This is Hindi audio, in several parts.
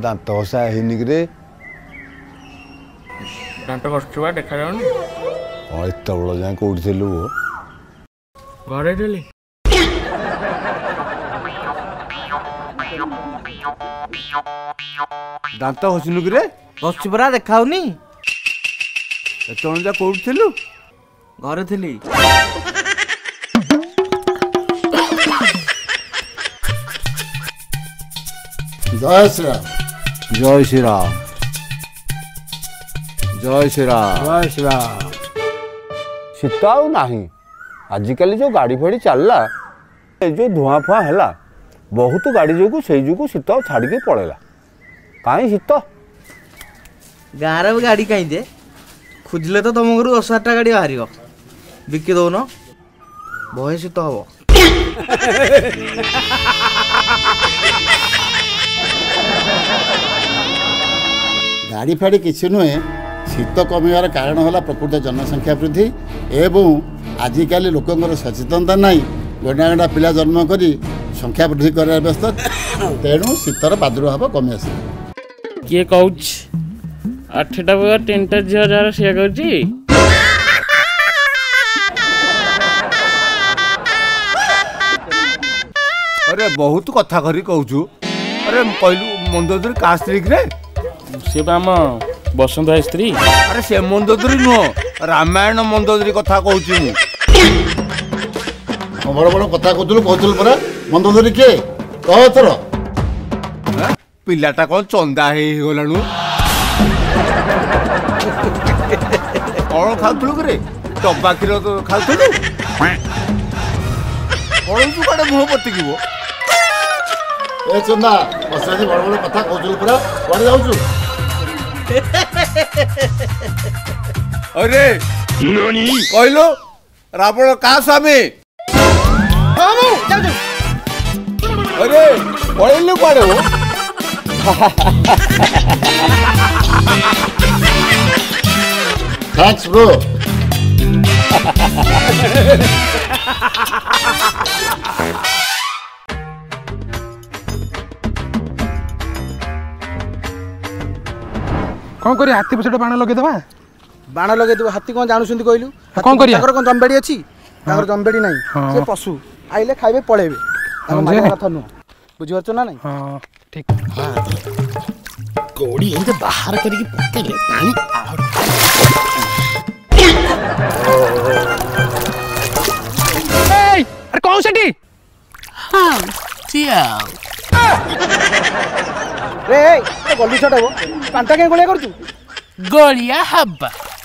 दांत घसा ହେଇନି କିରେ दांत घसुवा देखा जाउनी ଏତେ ବେଳ ଯାଏଁ କୋଉଠି ଥିଲୁ घरे ଥିଲି ଦାନ୍ତ ଘସିନୁ କିରେ ଘସୁଛି ପରା ଦେଖାଉନି ଏତେ ବେଳ ଯାଏଁ କୋଉଠି ଥିଲୁ ଘରେ ଥିଲି जय श्री राम जय श्री राम जय श्री राम जय श्री राम शीत आउ नहीं आजिकल जो गाड़ी फाड़ी चलला जो धुआं फुआ है बहुत गाड़ी जो से शीत छाड़ के पड़ेगा कहीं शीत गाँव गाड़ी कहीं दे खोजले तो तुम घर 10-8टा गाड़ी बाहर बिकी दौन बहे शीत हम गाड़ी फाड़ी किसी नुहे शीत कमिवार कारण है प्रकृत जनसंख्या वृद्धि एवं आजिकल लोकंर सचेतनता नहीं गंडा गंडा पिला जन्म कर संख्या वृद्धि कर व्यस्त तेणु शीतर प्रादुर्भाव कमी आस किए कहूँ 8टा बगा 3टा झील जार सी कर अरे बहुत कथा करी कहूँ अरे कहलु मंदोदरी का स्त्री रे सी आम बसंत भाई स्त्री अरे से मंदोदरी नुह रामायण मंदोदरी कथा कहूँ बड़ बड़ कथा कहूँ परा मंदोदरी किए कह थर पिलाटा कौन चंदा गलाणु कौन खाऊ कि डब्बा क्षीर खाऊ कड़े मुह पतिक ए चंदा बस बड़ बड़ कथा कहूँ परा कौन जाऊँ अरे कहलो रावण का स्वामी अरे पढ़ेलु कड़े हो थैंक्स ब्रो कौन करी हाथी पछे बाण लगेदबा बाण लगेदब हाथी कौन जानुछंती कहलु कौन करिया कौन जम्बेड़ी अच्छी जम्बेड़ी नहीं से पशु आइले खाइबे पळेबे कथा नु बुझी परछ ना नहीं हां ठीक गोड़ी एंदे बाहर करके पकेले पानी अरे कौन सेठी हां चिया रे गली छटा वो कांटा के गोलिया करतु गोलिया हब्बा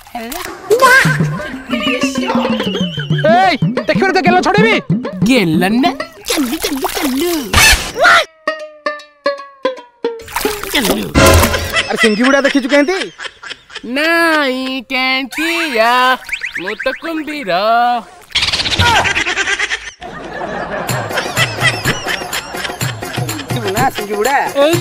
देखियो तो गेलो छोड़ेबी गेलन ना चल्लू चल्लू चल्लू चल्लू अरे सिंगी बुढ़ा देखिछु केंती नहीं केंतिया मु तो कुंबीरा ना सिंगी बुढ़ा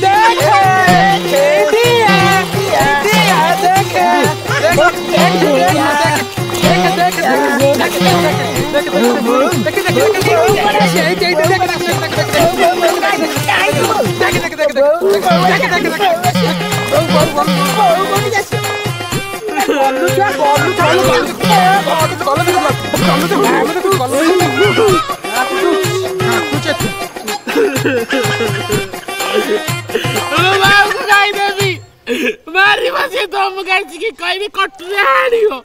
मारी बसे तो हम गाइस की कोई भी कटरे आड़ियो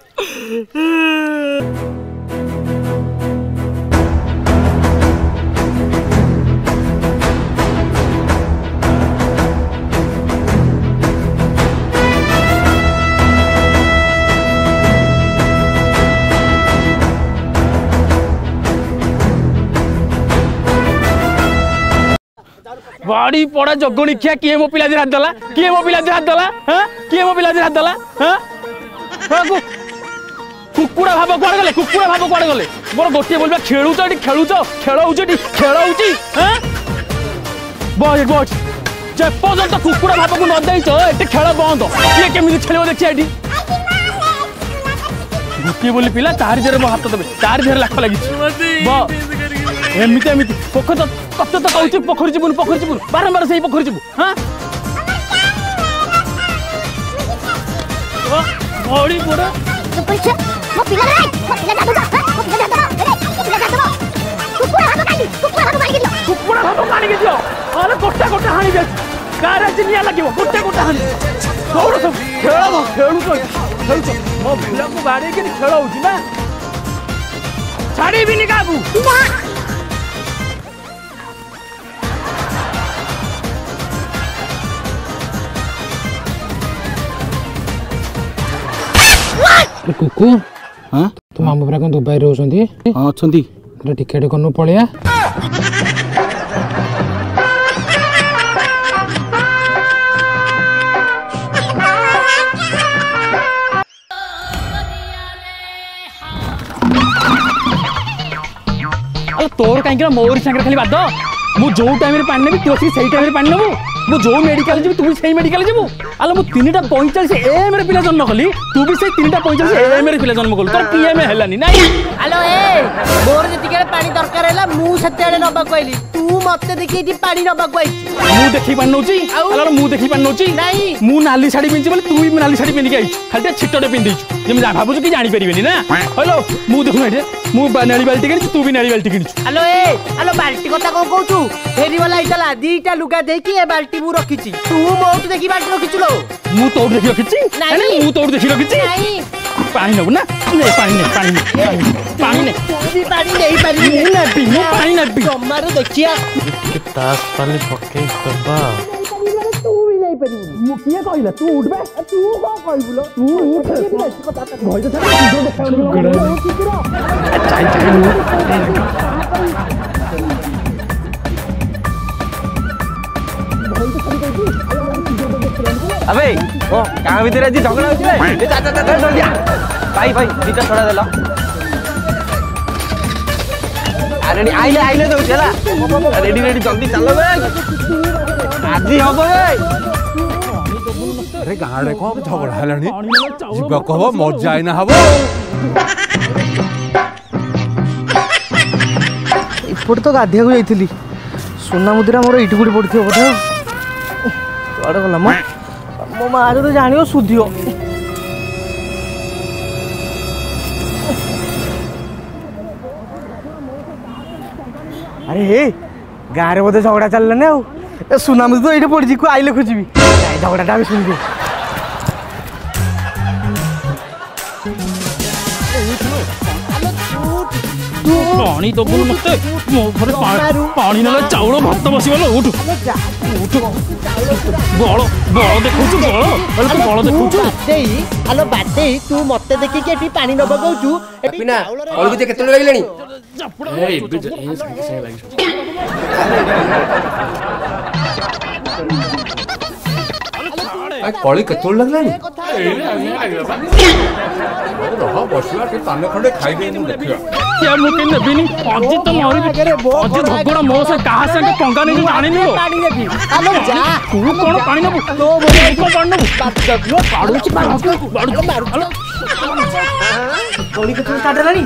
बाड़ी पड़ा जगणी खिया किए मो पिला हाथ दला किए मो पिला हाथ दला हां किए मो पिला हाथ दला हां कुकुड़ा भाव कुआड़ गले कुकुड़ा भाव कुआड़ गले मोर गोटे बोलबा खेलुच एटी खेलुच खेल होउछ एटी खेल होउछ हां बॉय बॉय जे पर्यंत कुकुड़ा भाव को न देइछ एटी खेल बंद किए केमिति खेलबो देखि एटी गोटे बोली पिला तारी देरे मो हाथ देबे तारी देरे लाख लागि एमिति एमिति पोखर तो कहूँ पोखरी जीवन बारंबार से पोखरी जीव हाँ बड़ी बड़ा पुलिस मो पिला रे मो पिला जादू जा मो पिला जादू रे मो पिला जादू कुकुड़ा भातो कानी के दियो अरे गोटा गोटा हानी दे गारे चिनिया लागिवो गोटा गोटा हानी दौड़ सब खेलू तो मो पिला को गाड़ी के खेल होची ना छाड़ी भी निकाबू कुकु हाँ तुम मामू परा कौन दुबई रोचंती हाँ अछंती टिकेट कनु पळिया तोर कहीं मोर सांगे खाली बाद मु जो टाइम रे पानी नेबी तू से सही टाइम रे पानी नेबू मु जो मेडिकल जीबू तू भी सही मेडिकल जीबू आलो मु 3:45 एम रे पिला जन्म कली तू भी से 3:45 एम रे पिला जन्म कलु तोर पीएम हेलानी नाही हेलो ए मोर जतिके पानी दरकार हैला मु सतेडे नबा कहली तू मते देखि दी पानी नबा कहली मु देखि पानी नउची आलो मु देखि पानी नउची नाही मु नाली साड़ी पिंची बोले तू भी नाली साड़ी पिंदी के आई खाली छिटटे पिंदी जेम जा भाबुछु कि जानि परिबेनी ना हेलो मु देखु एठे मु नाली बाल्टी किनी तू भी नाली बाल्टी किनी हेलो ए हेलो बाल्टी कथा को कहू फेरी वाला इतला दीटा लुगा देकी ए बाल्टी मु रखिची तू मोट देखि बाल्टी रखिछु लो मु तो देखि रखिची नहीं मु तो देखि रखिची नहीं पानी नबु ना नहीं पानी नहीं तू भी पानी नहीं पानी ना पी मु पानी ना पी तमारो देखिया के तास पाली पके दबा तू भी नहीं पानी मु किए कहला तू उठ बे तू को कहबुलो तू उठ भई तो अबे ओ कहां भीतर आज झगड़ा होछ बे चाचा जल्दी भाई दीटा छोड़ा देला अरे आइले तो चला रेडी जल्दी चलो बे आजी हबो बे अरे गाड़े को झगड़ा हलानी जीवा कहबो मजा आइना हबो इपट तो गाधिया को जाइथिली सोना मुद्रा मोर इठी गुडी पड़थियो बोधे कुआडे गला मो मारे तो जानियो सुधियो अरे हे गारे बोधे झगड़ा चलले ने ए सुना मुद्रा तो इठी पड़जी को आइले खोजिबी झगड़ाटा भी सुन दे पानी तो बोल मत मो घरे पानी नले चाउल भात बसिबलो उठ बड़ देखौ छु बड़ तू बड़ देखौ छु देई हेलो बाटे तू मते देखि के एठी पानी नबा कहू एठी पिना कल के केतले लागलेनी ए संगे संगे लागी कली केतोल लगलानी रह बसला के ताने खंडे खाइ दे मु देखिया क्या मुके नबिनी अजी तो मोरी अजी झगड़ा मो से कहां से के पंगा नहीं जाने नो पानी नेबी हेलो जा तू कोन पानी नबु तो बोले को पानी नबु बात कर पाड़ू मारू कली के स्टार्ट लानी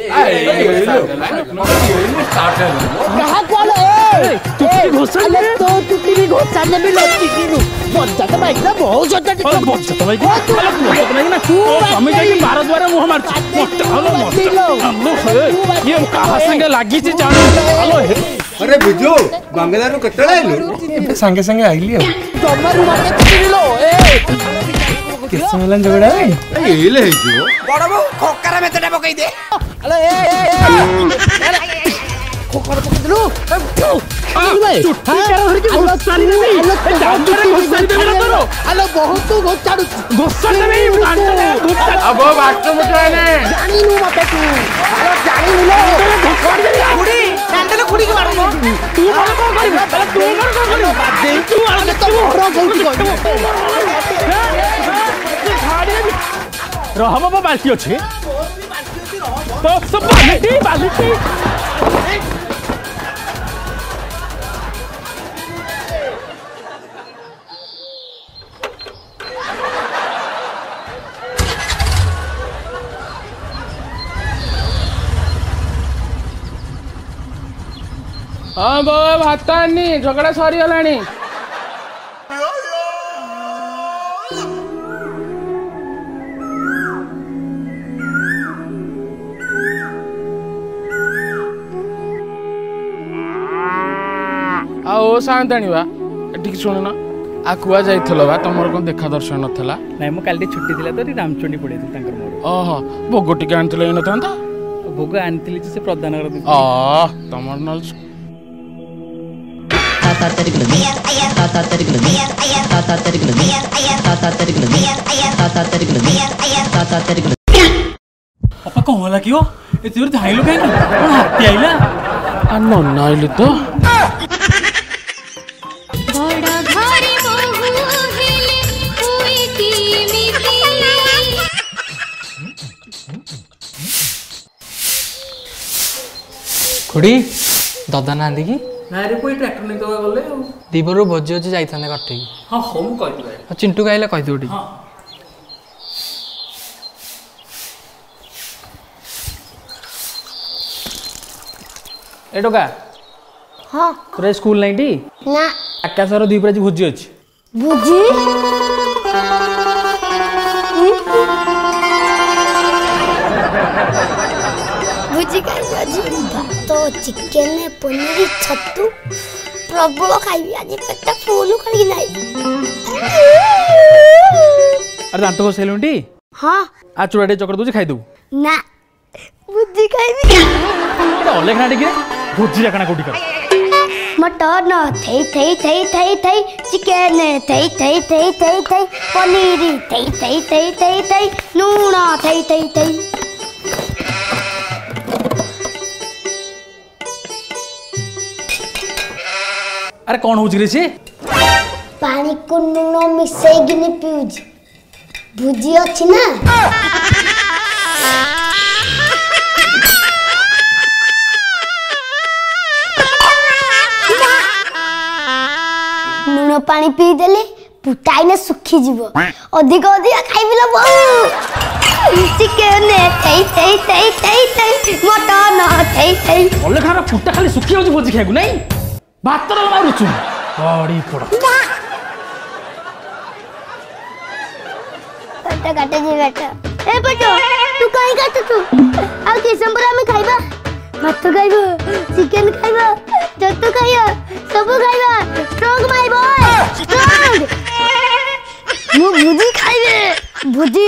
कहां कोलो ए तू घोषण ले तो टुटी भी घोषण ले भी लट्टी की मज्जा तो भाई ना बहुत ज्यादा मज्जा तो भाई मज्जा तो नहीं ना तू हमें जाके भारत द्वारा मुंह मार ये कहां संगे लागी छी जानो हेलो अरे बिजू गंगादार केतले आइलु संगे संगे आइली जमरू मारे पिलो ए किस मिलन झगड़ा एले हेजो बड़ बो खोकरा मेचटा पकई दे हेलो ए खोकर पकई दलु चुट्टी कर हर की घोषण नहीं डाक्टर घोषण दे मेरा करो हेलो बहुत तू घोषण घोषण नहीं अब बात मत ने जानी नु मते तू हेलो जानी नु लो खुड़ी कैंडल खुड़ी के मारनो तू बोल को कर तू कर दे तू आ तो मोरो बहुत रह बाबा बाल्टी अछि तो सब बाल्टी हाँ बो भात आनी झगड़ा सरी गलानी ସାନ୍ତାଣୀ ବା ଏଠିକି ଶୁଣୁନ ଆକୁଆ ଯାଇଥିଲ ବା ତମର କ'ଣ ଦେଖା ଦର୍ଶନ ନଥିଲା? ନାଇଁ ମୁଁ କାଲି ଛୁଟି ଥିଲା ତ ରାମଚଣ୍ଡୀ ପଳେଇଥିଲି ତାଙ୍କର ମୋର। ଓହୋ ଭୋଗ ଟିକେ ଆଣିଥିଲେ ହେଇନଥାନ୍ତା? ଭୋଗ ଆଣିଥିଲି ଯେ ସେ ପ୍ରଦାନ କରିଦେଲି। ତମର ନହେଲେ ବାପା କ'ଣ ହେଲା କିଓ ଏତେ ଜୋରେ ଧାଇଁଲ କାହିଁକି? କ'ଣ ହାତୀ ଆଇଲା? ନନା ଆଇଲେ ତ। खुड़ी दादा ना कि ना रे कोई ट्रैक्टर नहीं तो गले दीपर भोजी अच्छे जाइए कटे हाँ हाँ मुझे कही चिंटू कहले कहीदेव टी ए टोका हाँ तोर स्कूल नहीं टी ना आकाशर दीपर आज भोजी अच्छी बुझी बुझी खाइबी आज भात चिकेन पनीर छतु प्रबल खाइबी आज पेट फुल करी नाही अरे दांत घोषाइलु टी हाँ आ चूड़ाटे चकड़ दूची खाई दू ना बुझी खाइबी अलेख ना टिके भोजी जाकना कोठी कर मटन थई थई थई थई थई चिकेन थई थई थई थई थई पनीर थई थई थई थई थई नून थई थई थई अरे कौन हो रे से पानी को नून मिसई गिनी पिउजी भुजी अछि ना नून पानी पी देले पुटाई ने सुखी जीवो अधिक अधिक खाइबिलो बहु चिकेन थई थई थई थई थई मटन थई थई अलेख ना पुट्टा खाली सुखी हो भोजी खाइबु नहीं भात रो मारुछु बड़ी पड़ कटा काटे जी बेटा ए बटो तू कहीं काट तू आ के संबरा में खाइबा भात खाइबो चिकेन खाइबो जत्तू खाइबो सब खाइबा स्ट्रॉन्ग माय बॉय स्ट्रॉन्ग मु भुजी खाइबे भुजी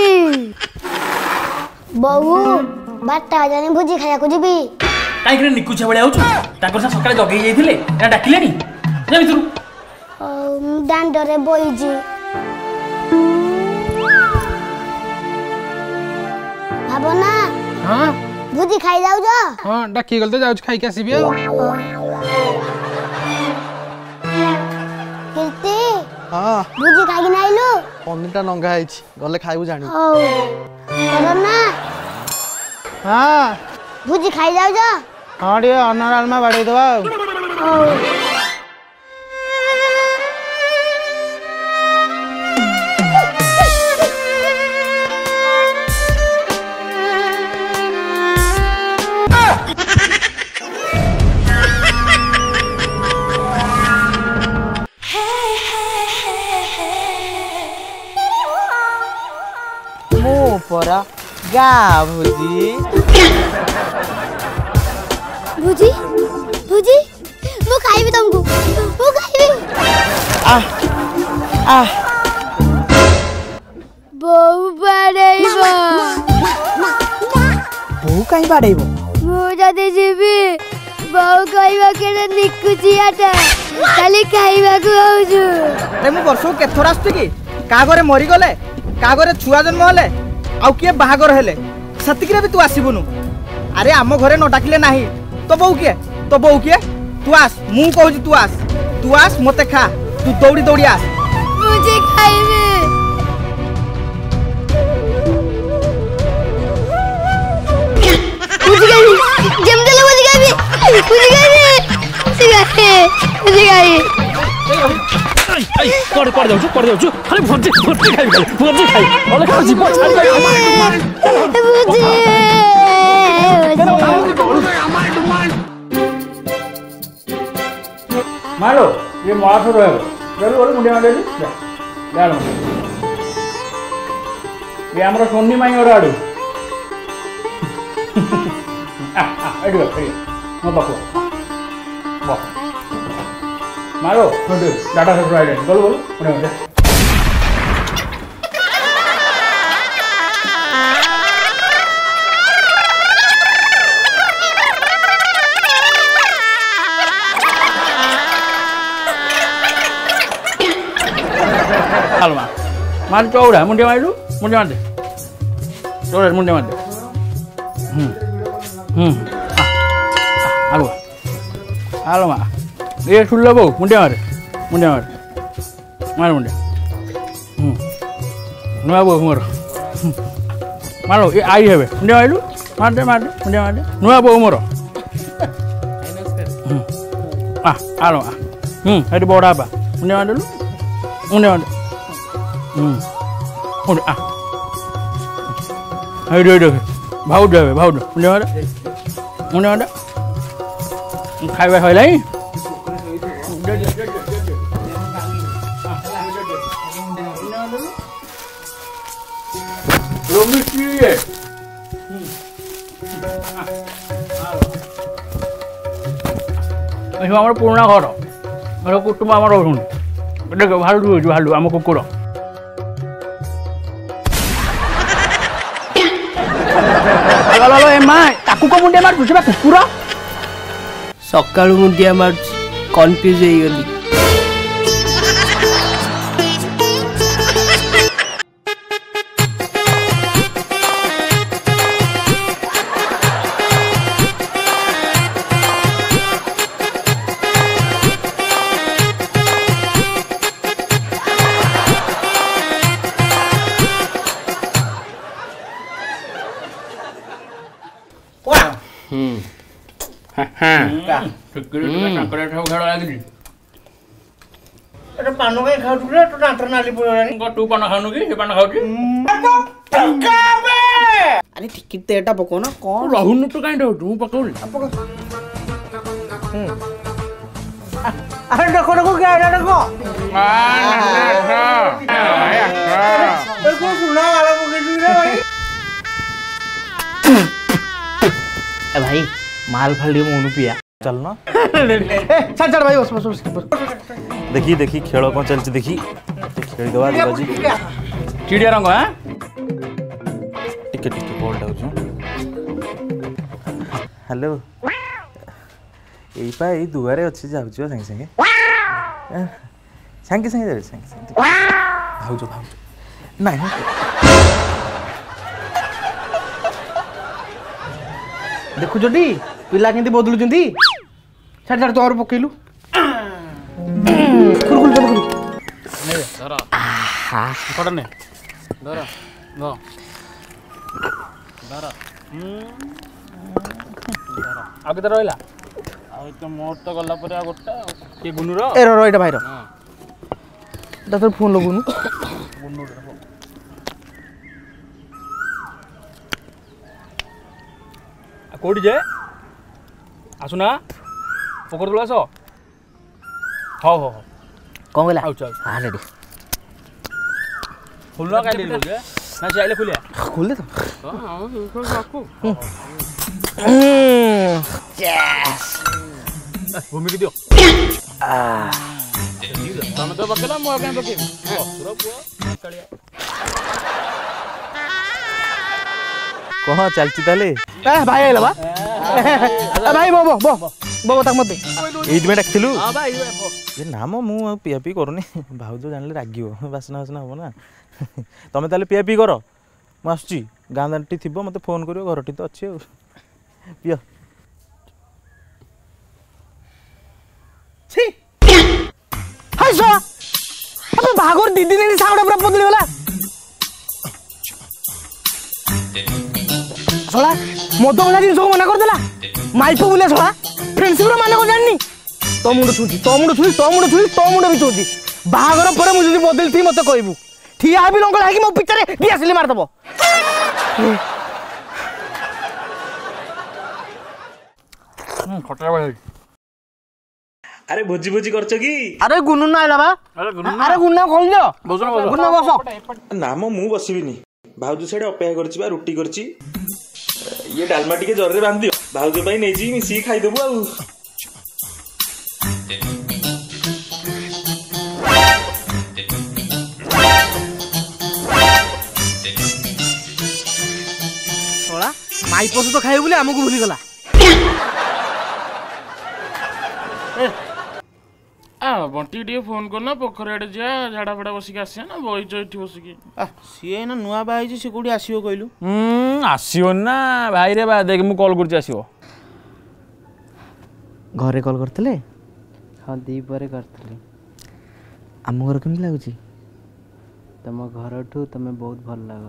बहु बाटा जाने भुजी खाया को जीबी काई करे निकु छबळे आउछु ताकर सा सकाळे जगई जाइथिले एटा डाकिलेनी जा भितरु दांडरे बोइजी भावना हाँ भुजी खाई जाऊ जो हाँ डाकी गल तो जाउछ खाई के आसीबी आ कीर्ति हाँ भुजी खाई नाइलु पनीरटा नंगा ହେଇଛି ଗଲେ ଖାଇବୁ ଜାଣି हो करना हाँ भुजी खाई जाऊ जो हाँ ଟିକେ ଅନ୍ନ ଡାଲମା ବାଡ଼େଇ ଦେବା ଆଉ हो परा गा भुजी भुजी भुजी मु खाइबी तुमको मु खाइबी बहु बाड़ेइबो बहु काई बाड़ेइबो मु जदी जीबी बहु खाइबा के निकुचियाटा खाली खाइबा को आउजु अरे मु वर्ष केथर आस्तु की का घरे मरी गले का घरे छुआ जन्म हले आउ किए बाहागर हेले सतिकरे भी तू आसीबुनु अरे आम घरे न डाकिले नाही तो बहु किए तू आस मु कहूची तू आस मते खा तू दौड़ी दौड़ी आस मुझे खाइबे मुझे खाइबे जमदले मुझे खाइबे पड़ जाउछु खाली भोजी खाइ अलेख जीव मारो ये माथो रहे चलो बोले मुंडे मारे डाल ये हमरा सोन्नी माई और आडू एडू मो बापू वाह मारो डाटा सब आइले बोल बोल मुंडे Alma, मार चौड़ा मुंडे मारू मुंडे मार दे चौड़ा मुंडे मार दे आलो आलो मा ये सुल्ला बो मुंडे मार मार मुंडे नुआ बो मोर मारो ये आई हेबे मुंडे मारू मार दे मुंडे मार दे नुआ बो मोर आलो हेडी बड़ा बा मुंडे मार दे मुंडे मार दे भाव दे मुंडे मार खाइबा खैलाई আমার পুরোনা ঘর কুটুম্ব আমার রহুন দেখ ভালু ভালু আমার কুকুর ताकू को मुंडिया मार कुकुर सका मुंडिया मार कन्फ्यूज हो गली पान कहीं खाऊ तो नाटर नाली पड़ा तू पान खाऊ कि पान खाऊ अरे टिकट तो एटा पको ना कौन रहून तो कहीं रहू तू पकड़ अरे देखो देखो क्या है देखो देखो सुना वाला पकड़ दिया भाई भाई माल फाल मोनू पिया चल ना चल चल भाई बस बस देखी देखी खेल कौन चलती देखी खेल दवा जी चिड़िया रंग हां टिके टिके बॉल डाउछ हेलो एई पा एई दुआरे अछि जाउछ संगे संगे संगे संगे जाउ संगे संगे भाउजो भाउजो नहीं देखु जोडी पिला केंती बदलु जंती छाड़ छाड़ तोर पकेलु कुरकुल चल कुरकुल नहीं धरा पड़ ने धरा गो धरा आगे तो रहला आ तो मोर तो गला पर आ गोटा के गुनुर ए रो एटा भाई रो दातर फोन लो गुनु गुनुर कोडी जे आसुना पकड़ तुला आसो हो हो कौन गला आउ चल हां रेडी खुलना का ले लोगे ना चाइले खुलिया खोल दे तो हां खोल रखो यस भूमि के दियो तमे तो बकेला मो के बके पूरा पूरा कलिया कहां चलती ताले ए भाई आइला बा ए भाई बो बो बो बो तक मत एई में डाकथिलु हां भाई ये नाम मु पिया पी करूनी भाउजो जानले रागियो बासना बासना हो ना तमे ताले पिया पी करो मु आसुची गां दांटी थिबो मते फोन करियो घरटी तो अछि पिया छी हाय सो अब भागोर दीदी ने साउंड पूरा बदली होला सोला मद वाला जिन सब मना कर देला माइपो बोले सोला फ्रेंडशिप रो माने को जाननी तो मुंड छुची तो मुंड छुची तो मुंड छुची तो मुंड भी छुची बाहागर पर मु जदी बदल थी मते कहबू ठिया भी लंगल है कि मो पिचरे दियासली मार दबो खटरा भाई अरे भोजी भोजी करछो की अरे गुन्नू ना आइला बा अरे गुन्ना खोल दियो गुन्ना बसो नाम मु बसिबिनी भाउजो सेडे अपेक्षा करछि बा रोटी करछि ये डालमा टिके जरे बांध दियो भाउजो पई नै जी मिसी खाइ देबो आ ମାଇ ପଶୁ ତ ଖାଇବ ବୋଲି ଆମକୁ ଭୁଲିଗଲା। ବଣ୍ଟି ଟିକେ ଫୋନ କରନା ପୋଖରୀ ଆଡେ ଯିବା ଝାଡା ଫାଡା ବସିକି ଆସିବା ନା ବଇଚ ଏଠି ବସିକି। ସିଏ ଏଇନା ନୂଆ ବାହା ହେଇଛି ସେ କୋଉଠି ଆସିବ କହିଲୁ? ଆସିବନି ନା ଭାଇରେ ବା ଦେଖ ମୁଁ କଲ୍ କରୁଛି ଆସିବ। ଘରେ କଲ୍ କରିଥିଲେ? ହଁ ଦ୍ୱିପହରେ କରିଥିଲି। ଆମ ଘର କେମିତି ଲାଗୁଛି? ତମ ଘରଠୁ ତମେ ବହୁତ ଭଲ ଲାଗ।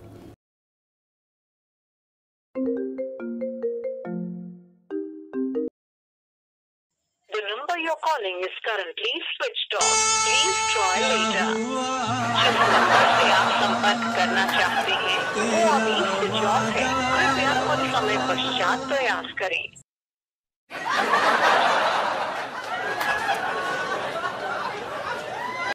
The number you're calling is currently switched off. Please try later. जिस नंबर से आप संपर्क करना चाहते हैं वो अभी स्विच ऑफ है। कृपया कुछ समय पश्चात प्रयास करें।